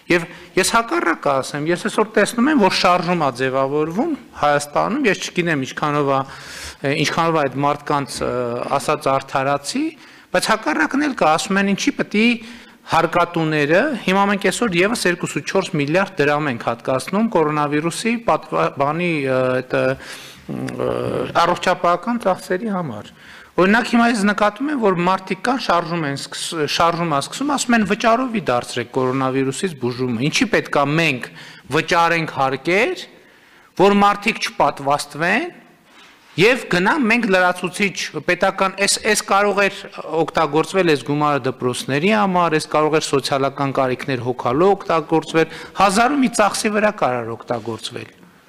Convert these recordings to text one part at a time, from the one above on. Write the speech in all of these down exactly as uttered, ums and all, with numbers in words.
Եվ ես հակառակը ասեմ, ես այսօր տեսնում եմ, որ շարժում է ձևավորվում Հայաստանում, ես չգիտեմ ինչքանով է, ինչքանով է այդ մարդկանց ասած արդարացի, բայց հակառակն էլ կա, ասում են ինչի պետք է հարկատուները, հիմա մենք այսօր եւս երկուսուց չորս միլիարդ դրամ ենք հատկացնում կորոնավիրուսի բանի այդ առողջապահական ծախսերի համար։ Օրինակ հիմա ես նկատում եմ, որ մարդիկ կան շարժում են, շարժում է սկսում, ասում են վճարովի դարձրեք կորոնավիրուսից բուժումը։ Ինչի պետք է մենք վճարենք հարկեր, որ մարդիկ չպատվաստվեն եւ գնան մենք լրացուցիչ պետական այս այս կարող էր օգտագործվել այս գումարը դպրոցների համար, այս կարող էր սոցիալական կարիքներ հոգալու օգտագործվել, հազար ու մի ծախսի վրա կարող օգտագործվել։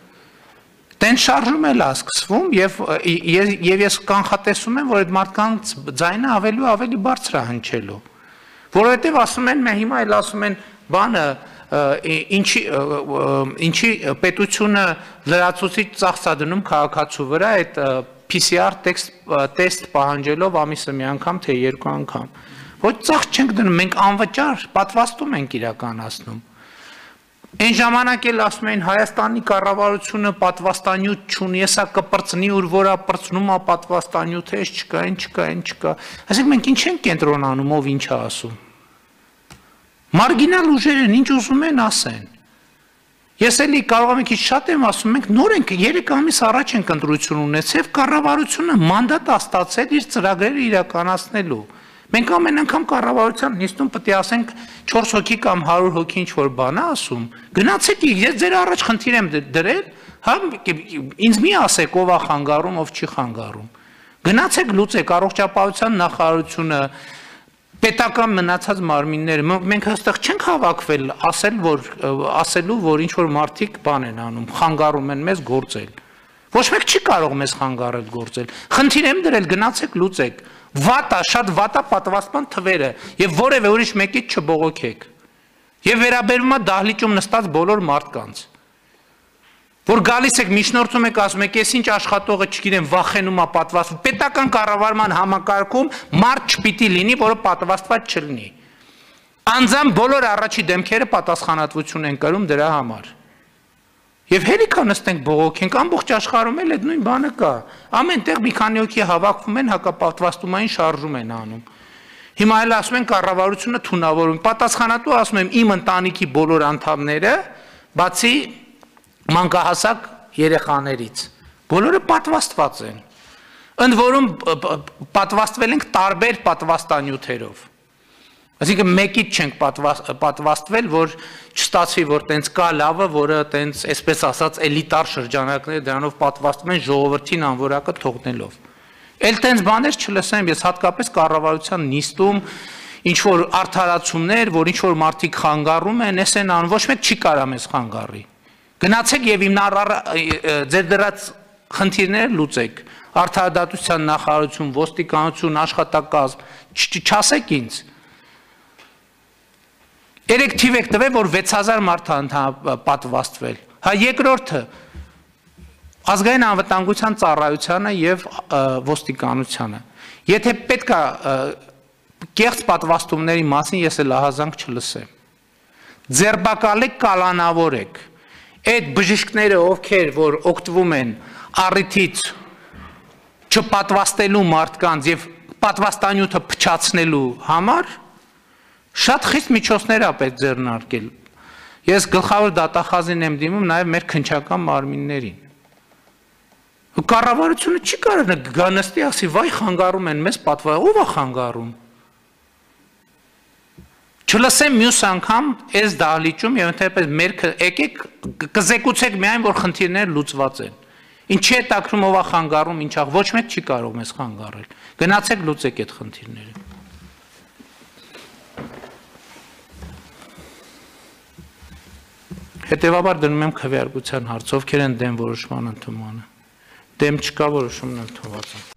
Տեն շարժում էլ է սկսվում եւ եւ ես կանխատեսում եմ, որ այդ մարդկանց ձայնը ավելի ու ավելի բարձր է հնչելու։ Որովհետեւ ասում են, մենք հիմա էլ ասում են, բանը ինչի ինչի պետությունը լրացուցիչ ծախս է դնում քաղաքացու վրա այդ P C R տեստ պահանջելով ամիսը մի անգամ թե երկու անգամ։ Ոչ ծախս չենք դնում, մենք անվճար պատվաստում ենք իրականացնում։ Այն ժամանակ էլ ասում էին Հայաստանի կառավարությունը պատվաստանյութ չունի, հեսա կպրծնի, ուր որա պրծնում է պատվաստանյութ, էս չկա, այն չկա, այն չկա։ Այսինքն մենք ինչ ենք կենտրոնանում, ով ինչ է ասում։ Մարգինալ ուժերն ինչ ուզում են ասեն։ Ես էլի կարող եմ քիչ շատ եմ ասում, մենք նոր ենք երեք ամիս առաջ ենք ընտրություն ունեցել, կառավարությունը մանդատ է ստացել իր ծրագրերը իրականացնելու։ Մենք ամեն անգամ կառավարության նիստում պետք է ասենք չորս հոգի կամ հարյուր հոգի ինչ որ բան է ասում։ Գնացեք, ես ձեր առաջ խնդիր եմ դրել, հա ինձ մի ասեք ով է խանգարում, ով չի խանգարում։ Գնացեք լուծեք առողջապահության նախարարությունը, պետական մնացած մարմինները, մենք հստակ չենք հավաքվել ասել, որ ասելու, որ ինչ որ մարդիկ բան են անում, խանգարում են մեզ գործել։ Ոչ մեկ չի կարող մեզ խանգարել գործել։ Խնդիր եմ դրել, գնացեք լուծեք։ Վատա, շատ վատա պատվաստման թվերը եւ որևէ ուրիշ մեկից չբողոքեք։ Եվ վերաբերում է դահլիճում նստած բոլոր մարդկանց։ Որ գալիս եք միջնորդում եք ասում եք, ես ինչ աշխատողը չգիտեմ, վախենում է պատվաստվում։ Պետական կառավարման համակարգում մարդ չպիտի լինի, որը պատվաստված չլինի։ Անձամբ բոլոր առաջի դեմքերը պատասխանատվություն են կրում դրա համար։ Եվ հերիքա նստենք բողոքենք, ամբողջ աշխարհում էլ այդ նույն բանը կա։ Ամեն տեղ մի քանի հոգի հավաքվում են, հակապատվաստումային շարժում են անում։ Հիմա էլ ասում են կառավարությունը թունավորում։ Պատասխանատու ասում եմ իմ ընտանիքի բոլոր անդամները, բացի մանկահասակ երեխաներից, բոլորը պատվաստված են։ Ընդ որում պատվաստվել ենք տարբեր պատվաստանյութերով։ Այսինքն մեկից չենք պատվաստվել, որ չստացվի, որ տենց կա լավը, որը տենց, այսպես ասած, էլիտար շրջանակները դրանով պատվաստում են ժողովրդին անվորակը թողնելով։ Էլ տենց բաներ չլսեմ, ես հատկապես կառավարության նիստում ինչ որ արդարացումներ, որ ինչ որ մարդիկ խանգարում են, էս են անում, ոչ մեկ չի կարա մեզ խանգարի։ Գնացեք եւ իմ ձեր դրած խնդիրները լուծեք։ Արդարադատության նախարարություն, ոստիկանություն, աշխատակազմ, չասեք ինձ։ Երեք թիվ եք տվել, որ վեց հազար մարդ պատվաստվել։ Հա երկրորդը ազգային անվտանգության ծառայությանը եւ ոստիկանությանը։ Եթե պետք է կեղծ պատվաստումների մասին ես էլ ահազանգ չլսեմ։ Ձերբակալեք, կալանավորեք։ Այդ բժիշկները, ովքեր որ օգտվում են առիթից չպատվաստելու մարդկանց եւ պատվաստանյութը փչացնելու համար շատ խիստ միջոցներ է պետք ձեռնարկել։ Ես գլխավոր դատախազին եմ դիմում նաև մեր քննչական մարմիններին։ Կառավարությունը չի կարող գա նստի ասի, վայ խանգարում են մեզ պատվա, ով է խանգարում։ Չլսեմ մյուս անգամ այս դահլիճում եւ ընդհանրապես մեր եկեք կզեկուցեք միայն որ խնդիրները լուծված են։ Ինչի է տակրում ով է խանգարում, ինչա, ոչ մեկ չի կարող մեզ խանգարել։ Գնացեք լուծեք այդ խնդիրները։ Հետևաբար դնում եմ քվեարկության հարց, ովքեր են դեմ որոշման ընդունմանը։ Դեմ չկա, որոշումն ընդունված է։